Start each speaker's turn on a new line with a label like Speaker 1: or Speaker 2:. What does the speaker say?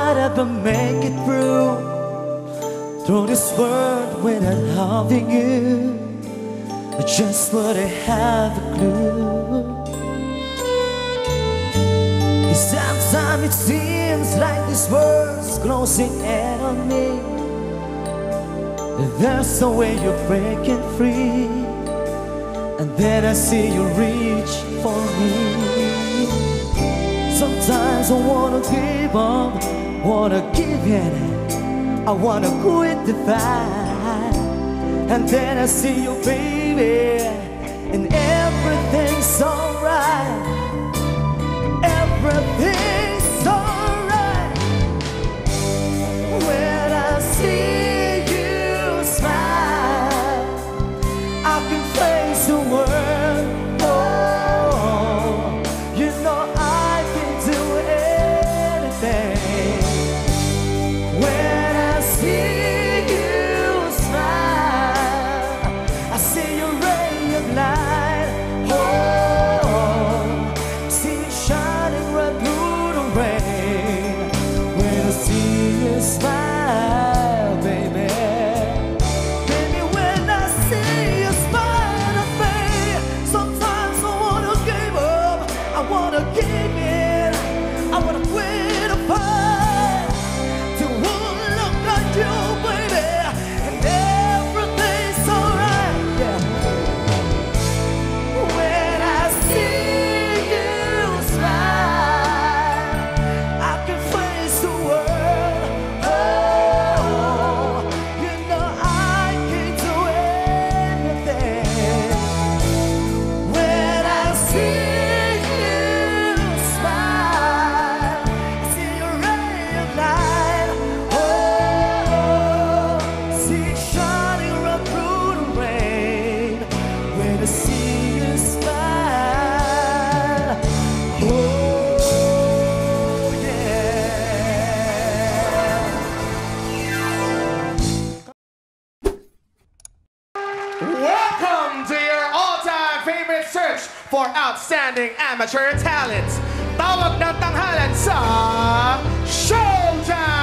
Speaker 1: I'd ever make it through this world without having you. I just wouldn't have a clue. 'Cause sometimes it seems like this world's closing in on me. There's no way you're breaking free, and then I see you reach for me. Sometimes I wanna give up, wanna give in, I wanna quit the fight. And then I see you, baby, and everything's alright. Everything's alright when I see you smile. I can face the world. Oh, you know I can do anything when I see you smile. I see your ray of light. Oh, see you shining right through the rain when I see you smile, baby. Baby, when I see you smile at me, sometimes I wanna give up, I wanna give in, I wanna quit a fight. To look at you, baby, and everything's alright, yeah. When I see you smile, I can face the world. Oh, you know I can do anything. When I see you smile, I see your ray of light. Oh, see it shining right through the rain. When I see you smile, oh yeah.
Speaker 2: Welcome to your all-time favorite search for outstanding amateur talent. Tawag ng tanghalan sa Showtime!